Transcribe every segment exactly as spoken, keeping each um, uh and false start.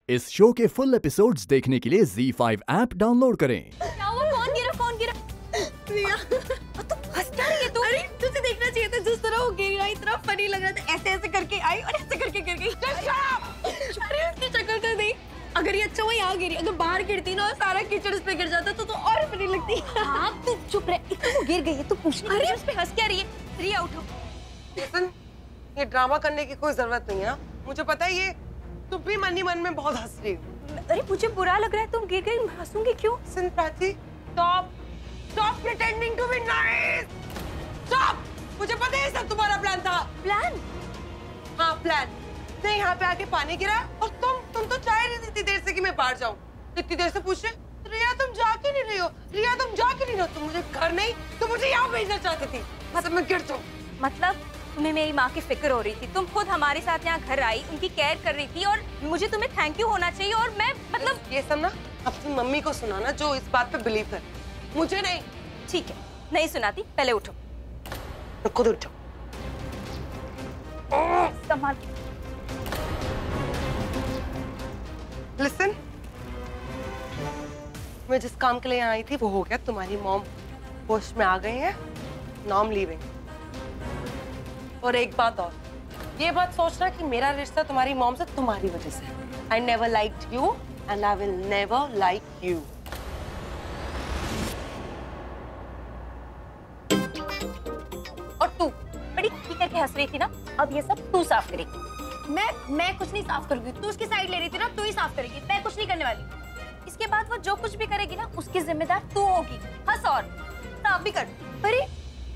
इस शो के full episodes देखने के लिए ज़ी फाइव ऐप डाउनलोड करें। क्या हुआ? कौन गिरा? कौन गिरा? रिया, तुम हंस क्या रही है तू? अरे तुझे देखना चाहिए था जिस तरह वो गिरी ना, इतना फनी लग रहा था। ऐसे ऐसे करके आई और ऐसे करके गिर गई। अरे उसकी शक्ल तो नहीं। अगर ये अच्छा हुआ यहाँ गिरी, अगर बाहर गिरती ना और सारा कीचड़ उस पे गिर जाता तो तो और फनी लगती। हाँ तू चुप रह। इतना वो गिर गई है, तू पूछने अरे उस पे हंस क्या रही है? रिया उठो। लिसन, ये ड्रामा करने की कोई जरूरत नहीं है। मुझे पता है ये तुम भी मन ही मन में बहुत हंस रही हो। अरे मुझे बुरा लग रहा है, तुम गिर गई, हंसूंगी क्यों? Listen Prachi, stop stop pretending to be nice. Stop. मुझे पता है सब तुम्हारा प्लान था। प्लान? हाँ प्लान। नहीं, यहाँ पे आके पानी गिरा और तुम तुम तो चाह रही थी इतनी देर से कि मैं बाहर जाऊँ। इतनी देर से पूछ रहे रिया तुम जा क्यों नहीं रही हो? रिया तुम जा क्यों नहीं रही हो? तुम मुझे घर नहीं तो मुझे यहाँ भेजना चाहती थी। मतलब मैं गिर जाऊँ। मतलब तुम्हें मेरी माँ की फिक्र हो रही थी, तुम खुद हमारे साथ यहाँ घर आई, उनकी केयर कर रही थी और मुझे तुम्हें थैंक यू होना चाहिए। और मैं मतलब ये सब ना अपनी मम्मी को सुनाना जो इस बात पे बिलीव करे, मुझे नहीं। ठीक है, नहीं सुनाती, पहले उठो। तो खुद उठो। संभाल। लिसन, मैं जिस काम के लिए यहाँ आई थी वो हो गया। तुम्हारी मॉम होश में आ गई है। Now I am leaving. और एक बात और, ये बात सोचना कि मेरा रिश्ता तुम्हारी मॉम से तुम्हारी वजह से। I never liked you and I will never like you. और तू बड़ी ठीक करके हंस रही थी ना, अब ये सब तू साफ करेगी। मैं मैं कुछ नहीं साफ करूंगी। तू उसकी साइड ले रही थी ना, तू ही साफ करेगी। मैं कुछ नहीं करने वाली। इसके बाद वो जो कुछ भी करेगी ना, उसकी जिम्मेदार तू होगी। हंस और साफ भी कर। अरे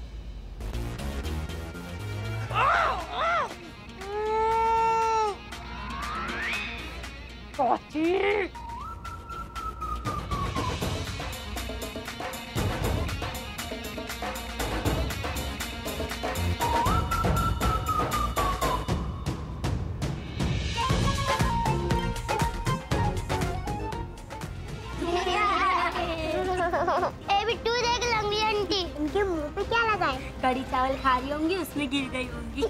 ए बिट्टू देख, लंबी आंटी उनके मुंह पे क्या लगा है? कड़ी चावल खा रही होंगी, उसमें गिर गई होंगी।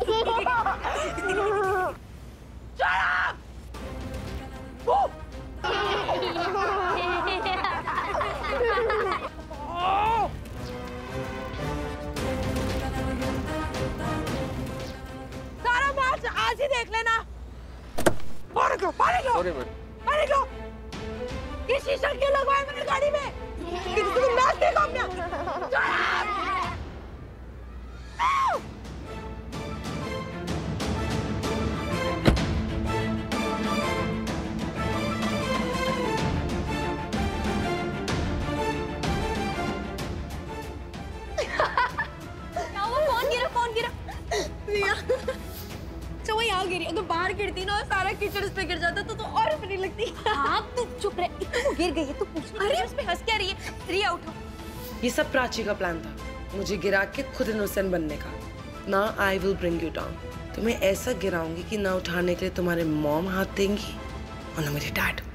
सारा मैच आज ही देख लेना। पानी लो, पानी लो, पानी लो। ये शीशा क्यों लगवाया मैंने गाड़ी में? किसी को मैच देखो अपना। क्या हुआ? कौन गिरा? कौन गिरा? रिया, अच्छा वो यहाँ गिरी, अगर बाहर गिरती ना और सारा कीचड़ उस पे गिर जाता तो तो और फनी लगती। हाँ तू चुप रह। इतना वो गिर गई है, तू पूछने अरे उस पे हंस क्या रही है? रिया उठो। ये सब प्राची का प्लान था, मुझे गिरा के खुद इनोसेंट बनने का। ना I will bring you down. तुम्हें ऐसा गिराऊंगी कि ना उठाने के लिए तुम्हारे मॉम हाथ देंगी और ना मेरे डैड।